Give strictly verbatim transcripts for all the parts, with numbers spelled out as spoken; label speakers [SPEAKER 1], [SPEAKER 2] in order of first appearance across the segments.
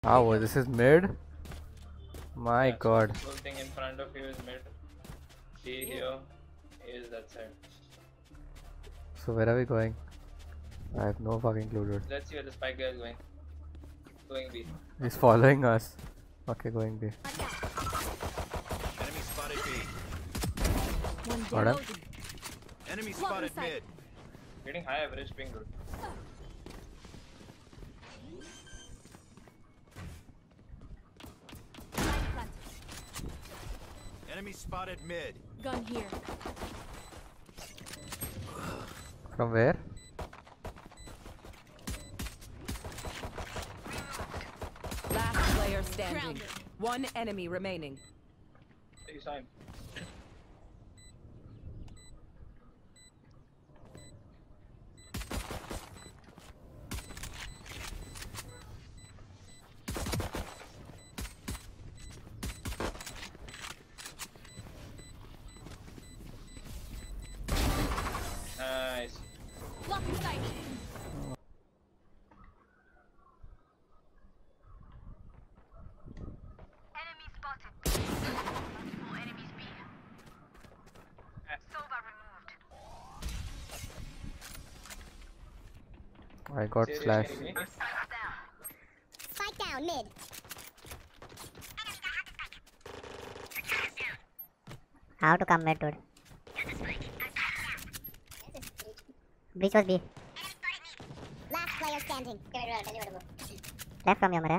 [SPEAKER 1] Oh, this is mid? My
[SPEAKER 2] Yeah,
[SPEAKER 1] god.
[SPEAKER 2] so this whole thing in front of you is mid. C here is that side.
[SPEAKER 1] So where are we going? I have no fucking clue, dude.
[SPEAKER 2] Let's see where the spike guy is going. Going B.
[SPEAKER 1] He's following us. Okay, going B.
[SPEAKER 3] Enemy spotted B.
[SPEAKER 4] One
[SPEAKER 1] Got him.
[SPEAKER 4] down.
[SPEAKER 3] Enemy
[SPEAKER 4] Block
[SPEAKER 3] spotted
[SPEAKER 4] inside.
[SPEAKER 3] mid.
[SPEAKER 2] Getting high average ping, dude.
[SPEAKER 3] Enemy spotted mid.
[SPEAKER 4] Gun here.
[SPEAKER 1] From where?
[SPEAKER 5] Last player standing.
[SPEAKER 4] Grounded.
[SPEAKER 5] One enemy remaining.
[SPEAKER 2] You saw him. Nice.
[SPEAKER 4] Block inside.
[SPEAKER 6] Enemy spotted. Multiple enemies B. Sova removed.
[SPEAKER 1] I got
[SPEAKER 2] Seriously,
[SPEAKER 1] flash.
[SPEAKER 2] me?
[SPEAKER 6] Spike down.
[SPEAKER 7] Spike down mid. How to come mid, dude? Breach was B. Last player standing. Left from you, Mara.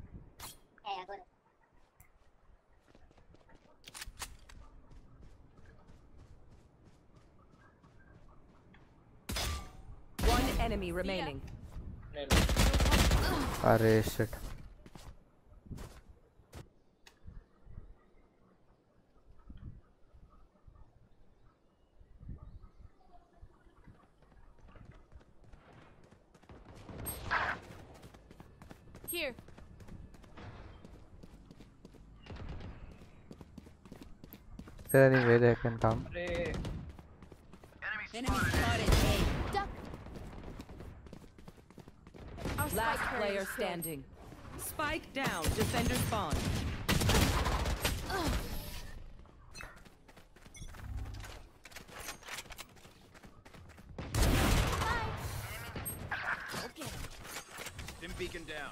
[SPEAKER 5] One enemy remaining.
[SPEAKER 2] Nail.
[SPEAKER 1] Array shit.
[SPEAKER 4] Here.
[SPEAKER 1] Is there any way they can come?
[SPEAKER 2] Array.
[SPEAKER 5] Enemy spotted A.
[SPEAKER 4] Duck. Our spike
[SPEAKER 5] Last
[SPEAKER 4] carrier
[SPEAKER 5] player
[SPEAKER 4] is killed.
[SPEAKER 5] standing. Spike down. Defender spawn.
[SPEAKER 3] Dim beacon down.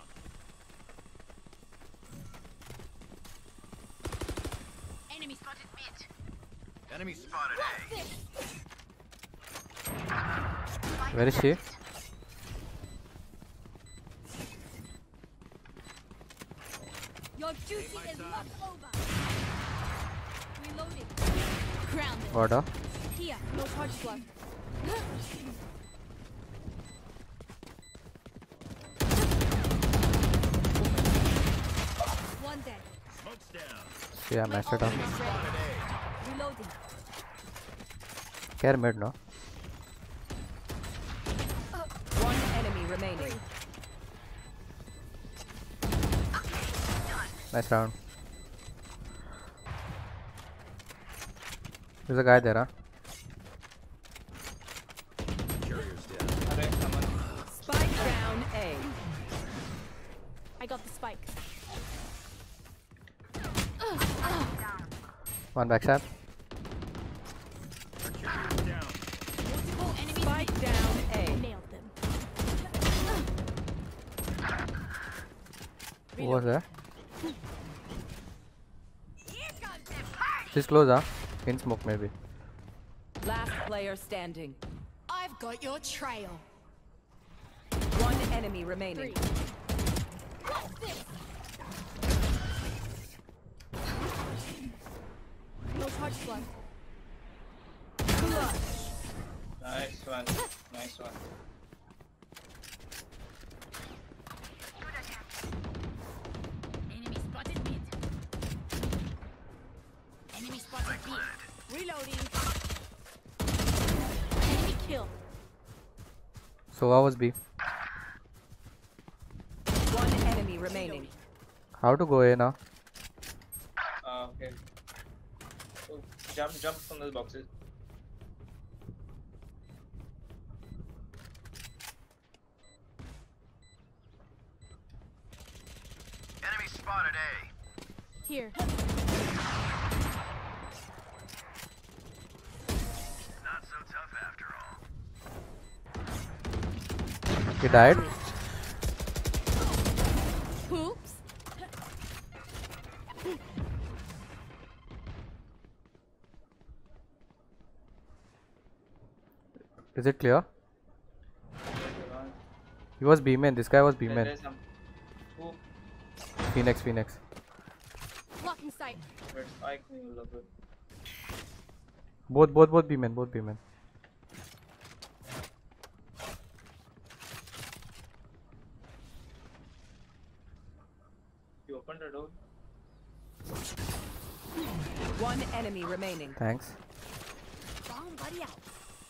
[SPEAKER 6] Enemy spotted mid.
[SPEAKER 3] Enemy spotted A.
[SPEAKER 1] Where is she?
[SPEAKER 4] Your duty is not over. Reloading. Grounded.
[SPEAKER 1] Got her.
[SPEAKER 4] Here. No charges left. One dead.
[SPEAKER 3] Smoke's down.
[SPEAKER 1] Yeah, messed it up.
[SPEAKER 4] Ultimate ready.
[SPEAKER 3] Spotted A.
[SPEAKER 4] Reloading.
[SPEAKER 1] Care mid, no?
[SPEAKER 5] One enemy remaining.
[SPEAKER 1] Nice round. There's a guy there, huh?
[SPEAKER 3] Carrier's down.
[SPEAKER 2] Array, someone.
[SPEAKER 5] Spike down A.
[SPEAKER 4] I got the spike.
[SPEAKER 1] One backstab.
[SPEAKER 3] Carrier's down.
[SPEAKER 4] Multiple enemies.
[SPEAKER 5] Spike down A.
[SPEAKER 4] Nailed them.
[SPEAKER 1] Who was there?
[SPEAKER 6] Here comes the party.
[SPEAKER 1] She's close, huh? In smoke, maybe.
[SPEAKER 5] Last player standing.
[SPEAKER 4] I've got your trail.
[SPEAKER 5] One enemy remaining.
[SPEAKER 4] Three. What's this? No charges left.
[SPEAKER 2] Nice one. Nice one.
[SPEAKER 6] Enemy spotted mid. Enemy spotted B.
[SPEAKER 4] Reloading. Enemy kill.
[SPEAKER 1] So what was B?
[SPEAKER 5] One enemy remaining.
[SPEAKER 1] How to go A now?
[SPEAKER 2] Uh, okay. So, jump, jump from those boxes.
[SPEAKER 3] spotted A.
[SPEAKER 4] Here.
[SPEAKER 3] Not so tough after all.
[SPEAKER 1] He died.
[SPEAKER 4] Oops.
[SPEAKER 1] Is it clear? He was B-man. This guy was
[SPEAKER 2] There-
[SPEAKER 1] B-man.
[SPEAKER 2] There's some. Who?
[SPEAKER 1] Phoenix, Phoenix.
[SPEAKER 4] Blocking sight.
[SPEAKER 2] Wait, I can look good.
[SPEAKER 1] Both, both, both B-man. Both B-man.
[SPEAKER 2] You opened the door.
[SPEAKER 5] One enemy remaining.
[SPEAKER 1] Thanks.
[SPEAKER 4] Somebody out.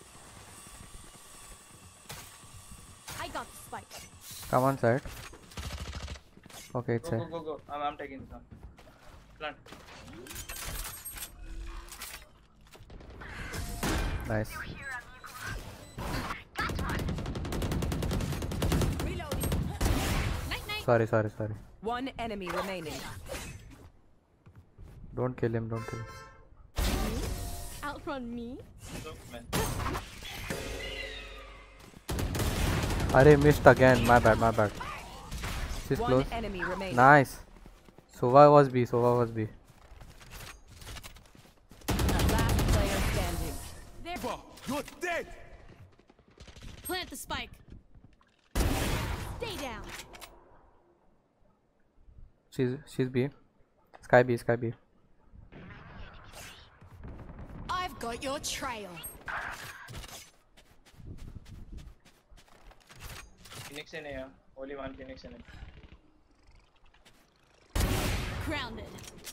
[SPEAKER 4] I got the spike.
[SPEAKER 1] Come on, side. Okay, it's
[SPEAKER 2] Go,
[SPEAKER 1] a.
[SPEAKER 2] go, go, go. I'm, I'm taking this one. Plant.
[SPEAKER 1] Nice.
[SPEAKER 4] Reloading. Night night.
[SPEAKER 1] Sorry, sorry, sorry.
[SPEAKER 5] One enemy remaining.
[SPEAKER 1] Don't kill him. Don't kill him.
[SPEAKER 4] Outrun me.
[SPEAKER 2] Look, man.
[SPEAKER 1] Arey, missed again. My bad, my bad. She's
[SPEAKER 5] One
[SPEAKER 1] close.
[SPEAKER 5] enemy remaining.
[SPEAKER 1] Nice. Sova was B. Sova was B.
[SPEAKER 5] Last player standing.
[SPEAKER 4] There.
[SPEAKER 3] You're dead!
[SPEAKER 4] Plant the spike. Stay down.
[SPEAKER 1] She's she's B. Sky B. Sky B.
[SPEAKER 4] I've got your trail.
[SPEAKER 2] Phoenix in here. Only one Phoenix in it.
[SPEAKER 4] Grounded.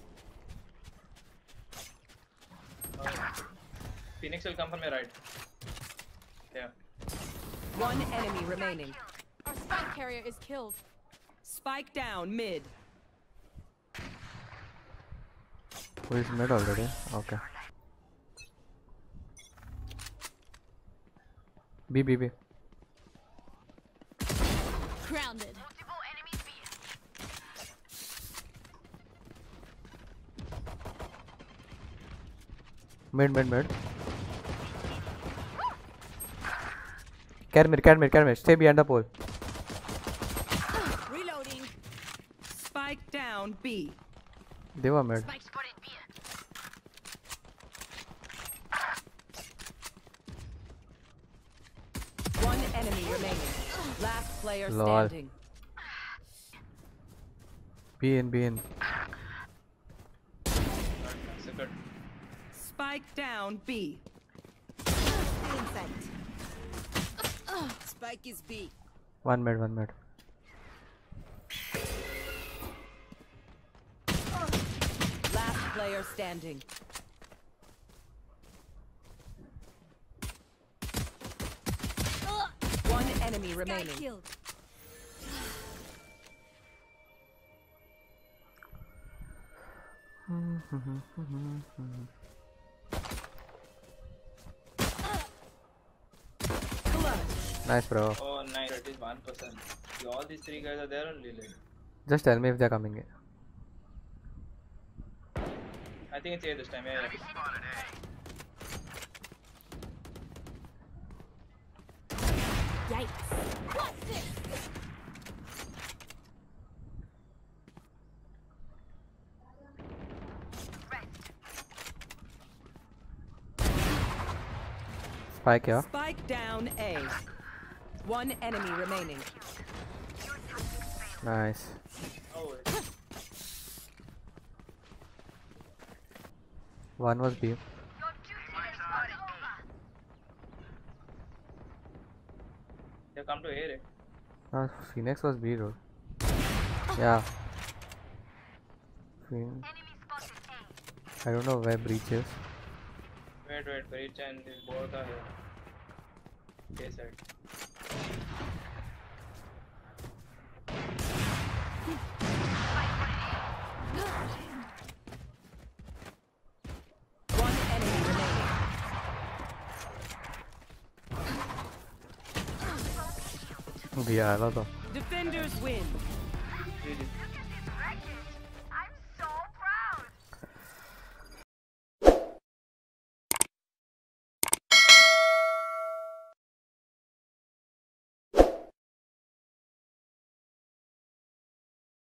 [SPEAKER 2] Uh, Phoenix will come from your right. Yeah.
[SPEAKER 5] One enemy remaining.
[SPEAKER 4] Our spike carrier is killed.
[SPEAKER 5] Spike down mid.
[SPEAKER 1] Who is mid already? Okay. B, B, B.
[SPEAKER 4] Grounded.
[SPEAKER 6] Multiple enemies B.
[SPEAKER 1] Mid, mid, mid. Carry carry carry Stay behind the pole.
[SPEAKER 4] Reloading.
[SPEAKER 5] Spike down B.
[SPEAKER 1] They were mid.
[SPEAKER 6] Spike spotted B.
[SPEAKER 5] One enemy remaining. Last player
[SPEAKER 1] Lol.
[SPEAKER 5] standing.
[SPEAKER 1] B in, B in.
[SPEAKER 2] Second.
[SPEAKER 5] Spike down B.
[SPEAKER 4] Insect.
[SPEAKER 5] Spike is B.
[SPEAKER 1] One mid, one mid.
[SPEAKER 5] Last player standing. One enemy
[SPEAKER 4] Guy
[SPEAKER 5] remaining.
[SPEAKER 4] killed.
[SPEAKER 1] Nice, bro.
[SPEAKER 2] Oh, nice. That is one percent. All these three guys are there only. Like.
[SPEAKER 1] Just tell me if they're coming in.
[SPEAKER 2] I think it's A this time. Yeah, yeah.
[SPEAKER 3] Spotted A.
[SPEAKER 4] Yikes. What's this?
[SPEAKER 1] Spike here.
[SPEAKER 5] Spike down A. One enemy remaining.
[SPEAKER 1] Nice.
[SPEAKER 2] Oh, wait.
[SPEAKER 1] One was B.
[SPEAKER 6] Your duty is not over.
[SPEAKER 2] They come to A, right?
[SPEAKER 1] Uh, Phoenix was B, bro. Yeah. Phoen-
[SPEAKER 6] Enemy spotted A.
[SPEAKER 1] I don't know where breach is.
[SPEAKER 2] Wait, wait. Breach and these both are here. A side.
[SPEAKER 5] One enemy remaining.
[SPEAKER 1] Yeah, I love that.
[SPEAKER 5] Defenders win.
[SPEAKER 2] G G.